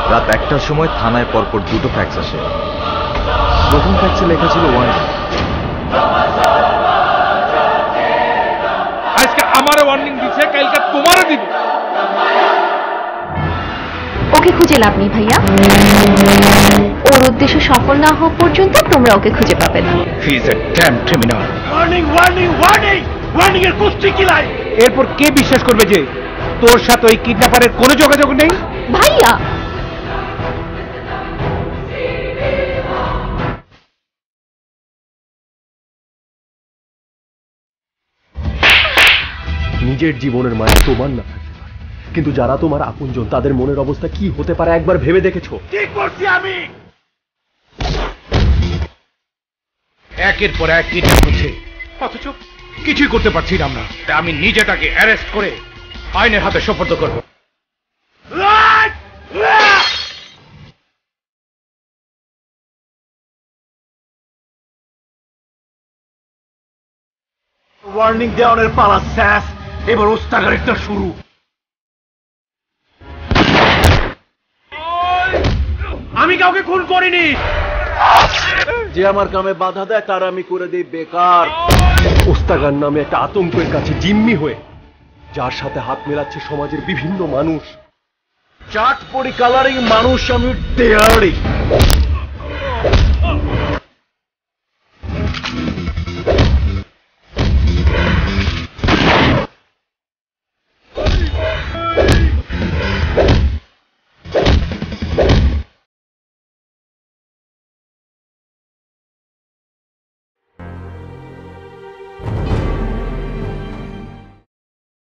রাত 1টার সময় থানায় পরপর দুটো ফ্যাক্স আসে। প্রথম ফ্যাক্সে লেখা ছিল ওয়ার্নিং। আজকে আমারও ওয়ার্নিং দিছে, কালকে তোমারও দিব। ওকে খুঁজে লাভ নেই ভাইয়া, ওর উদ্দেশ্য সফল না হওয়া পর্যন্ত তোমরা ওকে খুঁজে পাবে না। He is a damn criminal. Warning warning warning, warning এর কুস্তি কিলাই। এরপর কে বিশ্বাস করবে যে তোর সাথে ওই কিডন্যাপারের কোনো যোগাযোগ নেই? ভাইয়া নিজের জীবনের মায়া তোমার না থাকতে পারে, কিন্তু যারা তোমার আপনজন তাদের মনের অবস্থা কি হতে পারে একবার ভেবে দেখেছো? কি করছি আমি? একের পর এক কিডন্যাপ করছে, অথচ কিছুই করতে পারছি না আমরা। আমি নিজে তাকে অ্যারেস্ট করে আইনের হাতে সোপর্দ করব। ওয়ার্নিং দেওয়ানের পালা শেষ, এবার ওস্তাগারিটা শুরু। আমি কাউকে খুন করিনি। যে আমার কামে বাধা দেয় তার আমি করে দিই বেকার। ওস্তাগার নামে একটা আতঙ্কের কাছে জিম্মি হয়ে, যার সাথে হাত মেলাচ্ছে সমাজের বিভিন্ন মানুষ। চাটপড়ি কালারিং মানুষ আমি ডেয়ারিং।